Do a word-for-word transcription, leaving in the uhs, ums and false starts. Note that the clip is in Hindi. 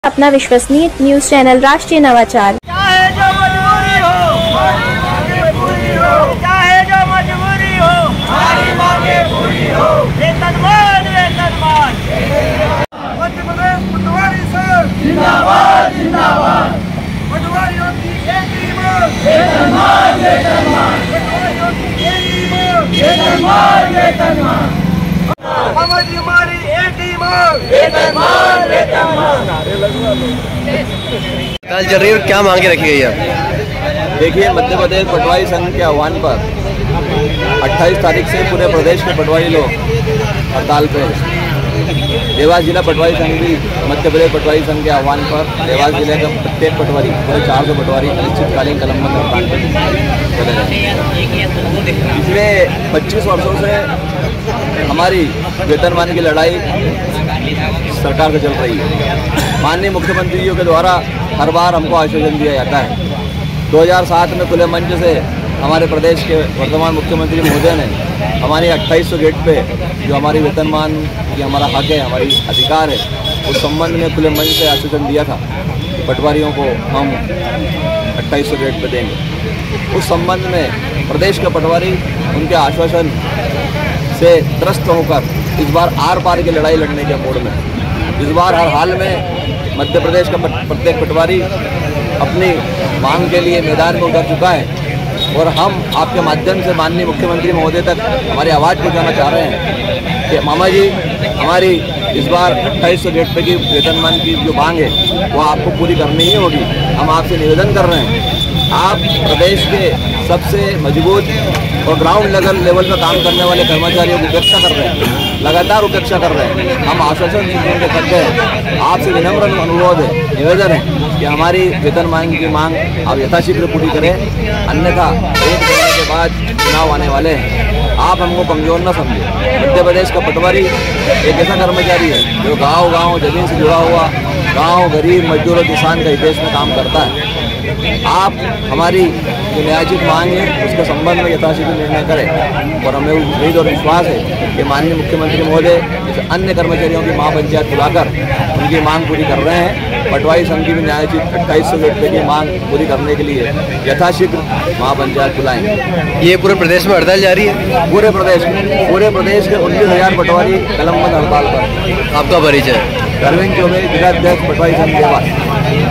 अपना विश्वसनीय न्यूज चैनल राष्ट्रीय नवाचार। चाहे जो मजबूरी हो, हमारी पूरी हो, चाहे जो मजबूरी हो, हमारी मांगे पूरी हो। वेतनमान वेतनमान मध्य प्रदेश पटवारी संघ जिंदाबाद जिंदाबाद। पटवारियों की एक ही मांग वेतनमान वेतनमान। पटवारियों की एक ही मांग वेतनमान वेतनमान। हमारी हमारी एक ही मांग वेतनमान वेतनमान। हड़ताल चल रही है और क्या मांगे रखी गई है? देखिए, मध्य प्रदेश पटवारी संघ के आह्वान पर अट्ठाईस तारीख से पूरे प्रदेश के पटवारी लोग हड़ताल पे हैं। देवास जिला पटवारी संघ भी मध्य प्रदेश पटवारी संघ के आह्वान पर देवास जिले का प्रत्येक पटवारी पूरे चार सौ पटवारी अनिश्चितकालीन कलमबंद हड़ताल पर चले गए। पिछले पच्चीस वर्षों से हमारी वेतनमान की लड़ाई सरकार से चल रही है। माननीय मुख्यमंत्रियों के द्वारा हर बार हमको आश्वासन दिया जाता है। दो हज़ार सात में खुले मंच से हमारे प्रदेश के वर्तमान मुख्यमंत्री महोदय ने हमारी अट्ठाईस सौ गेट पे जो हमारी वेतनमान की हमारा हक है, हमारी अधिकार है, उस संबंध में खुले मंच से आश्वासन दिया था कि पटवारियों को हम अट्ठाईस सौ गेट पे देंगे। उस संबंध में प्रदेश के पटवारी उनके आश्वासन से त्रस्त होकर इस बार आर पार की लड़ाई लड़ने के मूड में। इस बार हर हाल में मध्य प्रदेश का प्रत्येक पटवारी अपनी मांग के लिए मैदान में उतर चुका है और हम आपके माध्यम से माननीय मुख्यमंत्री महोदय तक हमारी आवाज़ पहुंचाना चाह रहे हैं कि मामा जी, हमारी इस बार अट्ठाईस सौ गेट पे की वेतनमान की जो मांग है वो आपको पूरी करनी ही होगी। हम आपसे निवेदन कर रहे हैं, आप प्रदेश के सबसे मजबूत और ग्राउंड लेवल लेवल पर काम करने वाले कर्मचारियों की उपेक्षा कर रहे हैं, लगातार उपेक्षा कर रहे हैं। हम आश्वासन सुनने करते हैं, आपसे विनम्र अनुरोध है, निवेदन है कि हमारी वेतनमान की मांग आप यथाशीघ्र पूरी करें, अन्यथा एक महीने के बाद चुनाव आने वाले हैं। आप हमको कमजोर न समझें। मध्य प्रदेश का पटवारी एक ऐसा कर्मचारी है जो गाँव गाँव जमीन से जुड़ा हुआ, गाँव गरीब मजदूर और किसान के हित में काम करता है। आप हमारी जो न्यायोचित मांग है उसके संबंध में यथाशीघ्र निर्णय करें और हमें उम्मीद और विश्वास है कि माननीय मुख्यमंत्री महोदय जैसे अन्य कर्मचारियों की महापंचायत बुलाकर उनकी मांग पूरी कर रहे हैं। पटवारी संघ की भी न्यायोचित अट्ठाईस सौ रुपये की मांग पूरी करने के लिए यथाशीघ्र महापंचायत बुलाएंगे। ये पूरे प्रदेश में हड़ताल जारी है? पूरे प्रदेश में पूरे प्रदेश के उन्नीस हजार पटवारी कलमबंद हड़ताल पर। आपका परिचय? अरविंद चौबे, जिलाध्यक्ष पटवारी संघ देवास।